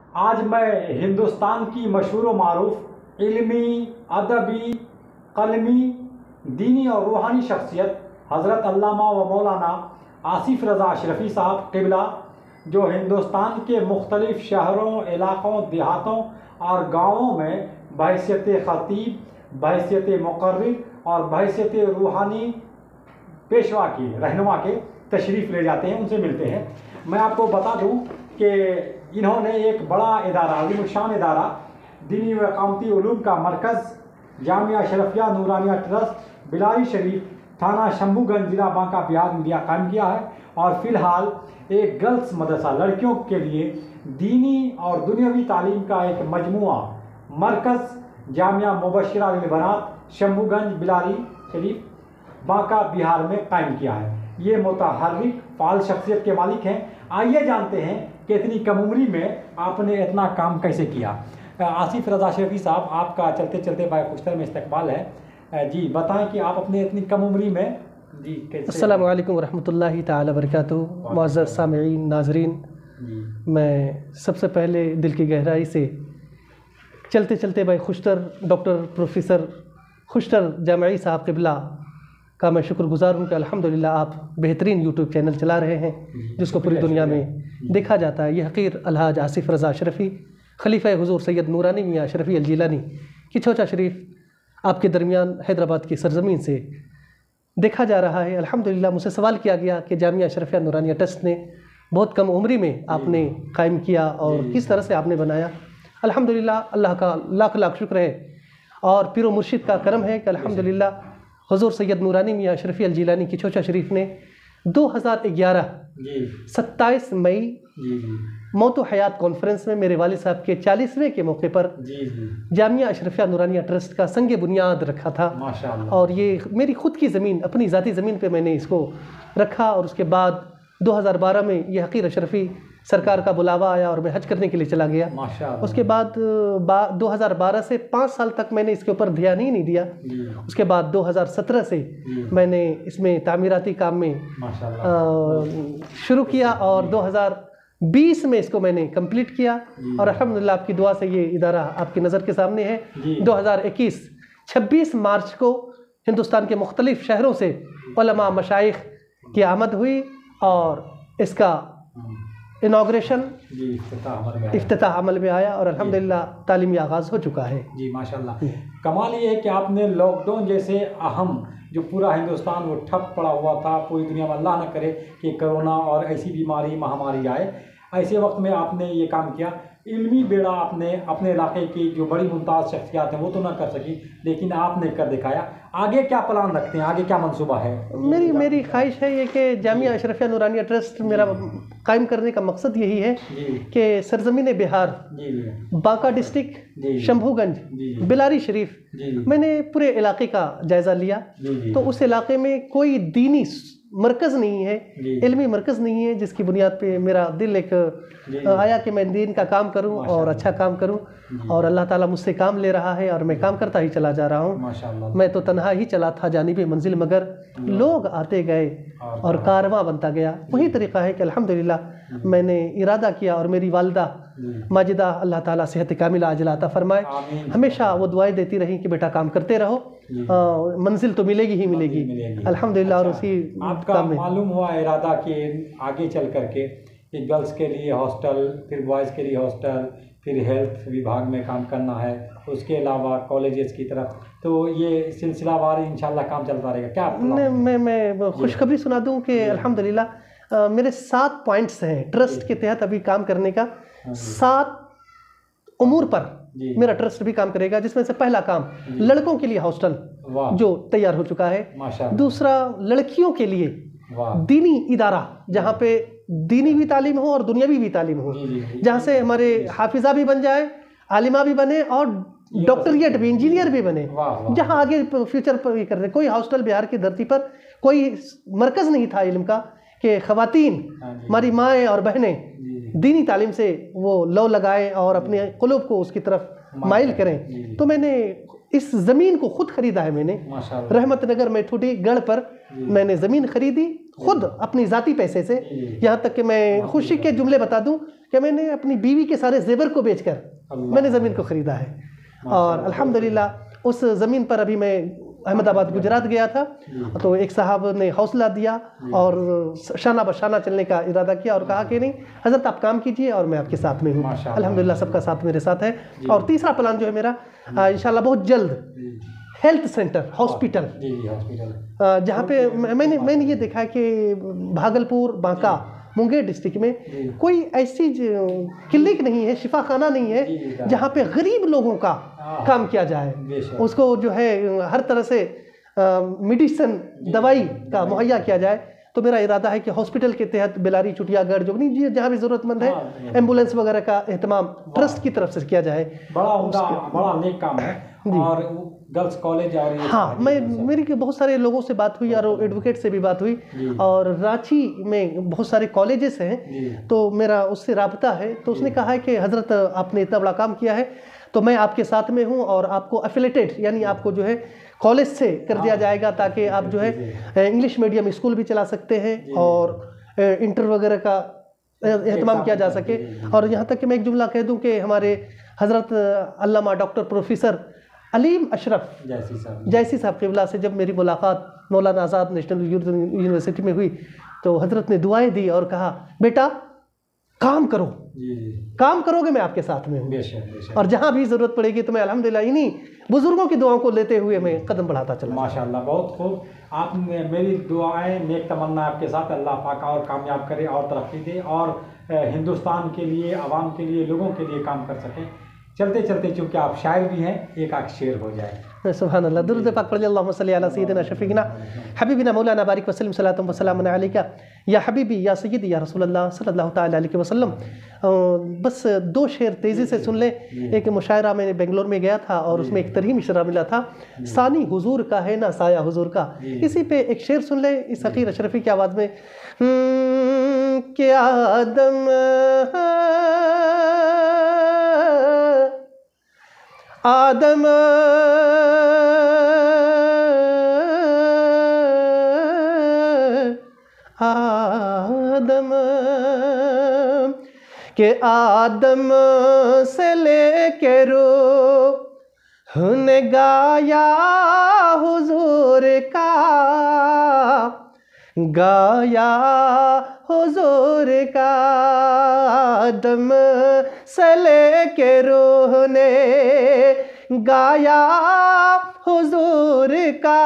आज मैं हिंदुस्तान की मशहूर व मारूफ इल्मी, अदबी, कलमी, दीनी और रूहानी शख्सियत हज़रत अल्लामा व मौलाना आसिफ रज़ा अशरफ़ी साहब क़िबला, जो हिंदुस्तान के मुख्तलिफ़ शहरों, इलाक़ों, देहातों और गाँवों में बहैसियत ख़तीब, बहैसियत मुक़र्रिर और बहैसियत रूहानी पेशवा के रहनुमा के तशरीफ़ ले जाते हैं, उनसे मिलते हैं। मैं आपको बता दूं कि इन्होंने एक बड़ा इदारा, अज़ीमुश्शान इदारा, दीनी व इक़ामती उलूम का मरकज़ जामिया अशरफिया नूरानिया ट्रस्ट बिलारी शरीफ, थाना शंभूगंज, ज़िला बांका, बिहार, इंडिया कायम किया है। और फ़िलहाल एक गर्ल्स मदरसा, लड़कियों के लिए दीनी और दुनियावी तालीम का एक मजमुआ मरकज़ जामिया मुबश्शिरा लिल बनात, शंभूगंज, बिलारी शरीफ, बांका, बिहार में कायम किया है। ये मुतहर्रिक फ़ाल शख्सियत के मालिक हैं। आइए जानते हैं कि इतनी कम उम्री में आपने इतना काम कैसे किया। आसिफ रज़ा अशरफ़ी साहब, आपका चलते चलते बायखुश्तर में इस्तकबाल है। जी बताएं कि आप अपने इतनी कम उम्री में जी कैसे। अस्सलामु अलैकुम वरहमतुल्लाहि तआला बरकातुहू। मुअज़्ज़ज़ सामिईन, नाज़रीन, मैं सबसे पहले दिल की गहराई से चलते चलते बायखुश्तर डॉक्टर प्रोफेसर खुश्तर जामई साहब क़िबला का मैं शुक्रगुज़ार हूँ कि अल्हम्दुलिल्लाह आप बेहतरीन यूट्यूब चैनल चला रहे हैं जिसको पूरी दुनिया में देखा जाता है। ये हक़ीर अलहाज आसिफ रज़ा अशरफ़ी, खलीफ़ा हुज़ूर सैयद नूरानी मियाँ अशरफ़ी अल-जिलानी की छोटा शरीफ आपके दरमियान हैदराबाद की सरज़मीन से देखा जा रहा है। अल्हम्दुलिल्लाह मुझसे सवाल किया गया कि जामिया अशरफिया नूरानिया ट्रस्ट ने बहुत कम उम्री में आपने कायम किया और किस तरह से आपने बनाया। अल्हम्दुलिल्लाह अल्लाह का लाख लाख शुक्र है और पीर व मुर्शिद का करम है कि अल्हम्दुलिल्लाह हुज़ूर सैयद नूरानी मियाँ अशरफ़ी अल-जिलानी की छोटा शरीफ ने 2011 27 मई मौत व हयात कॉन्फ्रेंस में मेरे वालिद साहब के 40वें के मौके पर जामिया अशरफिया नूरानिया ट्रस्ट का संग बुनियाद रखा था। माशाअल्लाह। और ये मेरी ख़ुद की ज़मीन, अपनी ज़ाती ज़मीन पे मैंने इसको रखा और उसके बाद 2012 में ये हक़ीर अशरफ़ी सरकार का बुलावा आया और मैं हज करने के लिए चला गया। माशाअल्लाह। उसके बाद 2012 से 5 साल तक मैंने इसके ऊपर ध्यान ही नहीं दिया। उसके बाद 2017 से मैंने इसमें तामीराती काम में शुरू किया और 2020 में इसको मैंने कंप्लीट किया और अल्हम्दुलिल्लाह आपकी दुआ से ये इदारा आपकी नज़र के सामने है। 2021 26 मार्च को हिंदुस्तान के मुख्तलिफ़ शहरों से उलमा मशाइख की आमद हुई और इसका इनाग्रेशन इफ्तिताह अमल में आया और अल्हम्दुलिल्लाह तालीमी आगाज़ हो चुका है। जी माशाअल्लाह। कमाल ये है कि आपने लॉकडाउन जैसे अहम, जो पूरा हिंदुस्तान वो ठप पड़ा हुआ था, पूरी दुनिया में अल्लाह न करे कि कोरोना और ऐसी बीमारी महामारी आए, ऐसे वक्त में आपने ये काम किया। इल्मी बेड़ा आपने अपने इलाके की जो बड़ी मुमताज़ शख्सियात हैं वो तो ना कर सकी, लेकिन आपने कर दिखाया। आगे क्या प्लान रखते हैं, आगे क्या मंसूबा है? मेरी ख्वाहिश है ये कि जामिया अशरफिया नूरानिया ट्रस्ट मेरा कायम करने का मकसद यही है कि सरज़मीन बिहार, बांका डिस्ट्रिक्ट, शंभूगंज, बिलारी शरीफ, मैंने पूरे इलाके का जायज़ा लिया। तो उस इलाके में कोई दीनी मरकज़ नहीं है, इल्मी मरकज़ नहीं है, जिसकी बुनियाद पे मेरा दिल एक आया कि मैं दीन का काम करूं और अच्छा काम करूं और अल्लाह ताला मुझसे काम ले रहा है और मैं काम करता ही चला जा रहा हूं। मैं तो तन्हा ही चला था जानिबे मंजिल, मगर लोग आते गए और कारवां बनता गया। वही तरीक़ा है कि अल्हम्दुलिल्लाह मैंने इरादा किया और मेरी वालिदा माजिदा, अल्लाह ताला सेहत कामिला आजिला अता फरमाए, हमेशा वो दुआएं देती रही कि बेटा काम करते रहो, मंजिल तो मिलेगी ही मिलेगी। अल्हम्दुलिल्लाह। और उसी आपका मालूम हुआ इरादा कि आगे चल करके कि गर्ल्स के लिए हॉस्टल, फिर बॉयज़ के लिए हॉस्टल, फिर हेल्थ विभाग में काम करना है, उसके अलावा कॉलेजेस की तरफ, तो ये सिलसिलावार इंशाल्लाह काम चलता रहेगा क्या? मैं खुशखबरी सुना दूं कि अल्हम्दुलिल्लाह मेरे 7 पॉइंट्स हैं ट्रस्ट के तहत अभी काम करने का। 7 उमूर पर मेरा ट्रस्ट भी काम करेगा, जिसमें से पहला काम लड़कों के लिए हॉस्टल जो तैयार हो चुका है। दूसरा, लड़कियों के लिए दीनी इदारा, जहाँ पे दीनी भी तालीम हो और दुनियावी भी तालीम हो, जहाँ से हमारे हाफिजा भी बन जाए, आलिमा भी बने और डॉक्टरिएट भी, इंजीनियर भी बने, जहाँ आगे फ्यूचर पर ये कर रहे। कोई हॉस्टल बिहार की धरती पर कोई मरकज़ नहीं था इल्म का कि ख़वातीन, हमारी माएँ और बहनें दीनी तालीम से वो लौ लगाएं और अपने क़ुलूब को उसकी तरफ माइल करें। तो मैंने इस ज़मीन को खुद खरीदा है मैंने, माशाअल्लाह। रहमत नगर में ठुडी गढ़ पर मैंने ज़मीन खरीदी खुद अपनी ज़ाती पैसे से। यहाँ तक कि मैं खुशी के जुमले बता दूं कि मैंने अपनी बीवी के सारे जेवर को बेचकर मैंने ज़मीन को ख़रीदा है। और अल्हम्दुलिल्लाह उस ज़मीन पर अभी मैं अहमदाबाद गुजरात गया था, तो एक साहब ने हौसला दिया और शाना बशाना चलने का इरादा किया और कहा कि नहीं हज़रत आप काम कीजिए और मैं आपके साथ में हूँ। अल्हम्दुलिल्लाह सबका साथ मेरे साथ है। और तीसरा प्लान जो है मेरा इंशाल्लाह बहुत जल्द हेल्थ सेंटर हॉस्पिटल, जहाँ पे मैंने ये देखा कि भागलपुर, बांका, मुंगेर डिस्ट्रिक्ट में कोई ऐसी क्लिनिक नहीं है, शिफा खाना नहीं है जहाँ पे गरीब लोगों का काम किया जाए, उसको जो है हर तरह से मेडिसिन दवाई का मुहैया किया जाए। तो मेरा इरादा है कि हॉस्पिटल के तहत बेलारी, चुटियागढ़, जोगनी जहाँ भी ज़रूरतमंद है एम्बुलेंस वगैरह का एहतमाम ट्रस्ट की तरफ से किया जाए। बड़ा नेक काम है। और गर्ल्स कॉलेज और हाँ, मेरी बहुत सारे लोगों से बात हुई और एडवोकेट से भी बात हुई, और रांची में बहुत सारे कॉलेजेस हैं, तो मेरा उससे राब्ता है। तो उसने कहा है कि हज़रत आपने इतना बड़ा काम किया है तो मैं आपके साथ में हूँ और आपको एफिलेटेड यानी आपको जो है कॉलेज से कर दिया जाएगा, ताकि आप जो है इंग्लिश मीडियम स्कूल भी चला सकते हैं और इंटर वगैरह का एहतमाम किया जा सके। और यहाँ तक कि मैं एक जुमला कह दूँ कि हमारे हज़रत अल्लामा डॉक्टर प्रोफेसर अलीम अशरफ जैसी साहब क़िबला से जब मेरी मुलाकात मौलाना आज़ाद नेशनल यूनिवर्सिटी में हुई, तो हज़रत ने दुआएं दी और कहा बेटा काम करो, काम करोगे मैं आपके साथ में हूँ, और जहाँ भी ज़रूरत पड़ेगी तो मैं अल्हम्दुलिल्लाह इन्हीं बुज़ुर्गों की दुआओं को लेते हुए मैं कदम बढ़ाता चला। माशाअल्लाह, बहुत खूब। आपने मेरी दुआएं, नेक तमन्ना आपके साथ, अल्लाह पाक और कामयाब करे और तरक्की दे और हिंदुस्तान के लिए, आवाम के लिए, लोगों के लिए काम कर सकें। चलते चलते चूँकि आप शायर भी हैं, एक आख शेर हो जाए। सुभान अल्लाह। दुरूद पाक पढ़िए, अल्लाहुम्मा सल्ली अला सय्यिदिना शफीना हबीबिना मौलाना बारिक वसल्लम सलातु व सलामुन अलैका या हबीबी या सय्यदी या रसूलल्लाह सल्लल्लाहु तआला अलैहि वसल्लम। बस दो शेर तेज़ी से सुन लें। एक मुशायरा मैंने बेंगलोर में गया था और उसमें एक तरही मिशरा मिला था, सानी हुजूर का है ना साया हुजूर का। इसी पे एक शेर सुन लें इस फ़कीर अशरफी की आवाज़ में। कि आदम आदम आदम के आदम से लेके रूह ने गाया हुजूर का, गाया हुजूर का। आदम से लेके रूह ने गाया हुजूर का,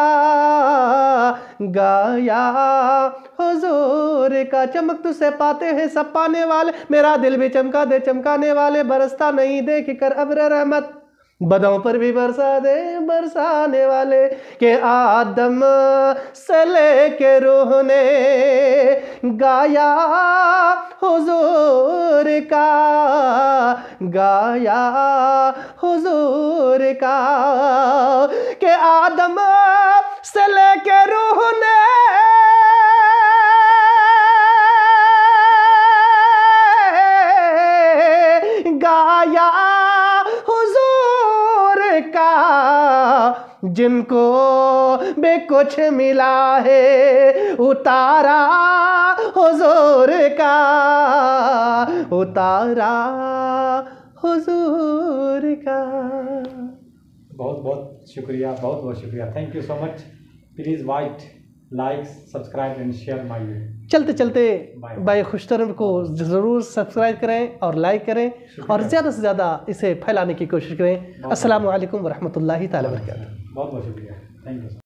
गाया हुजूर का। चमक तुझसे पाते हैं सब पाने वाले, मेरा दिल भी चमका दे चमकाने वाले। बरसता नहीं देख कर अब्र रहमत, बदों पर भी बरसा दे बरसाने वाले। के आदम से लेके रूह ने गाया हुजूर का, गाया हुजूर का। के आदम से लेके रूह ने गाया जिनको बे कुछ मिला है उतारा हुजूर का, उतारा हुजूर का। बहुत बहुत शुक्रिया, बहुत बहुत शुक्रिया। Thank you so much. Please white like, subscribe and share my video. चलते चलते भाई खुशतर को ज़रूर सब्सक्राइब करें और लाइक करें और ज़्यादा से ज़्यादा इसे फैलाने की कोशिश करें। अस्सलामु अलैकुम व रहमतुल्लाहि तआला व बरकातहू। बहुत बहुत शुक्रिया। Thank you.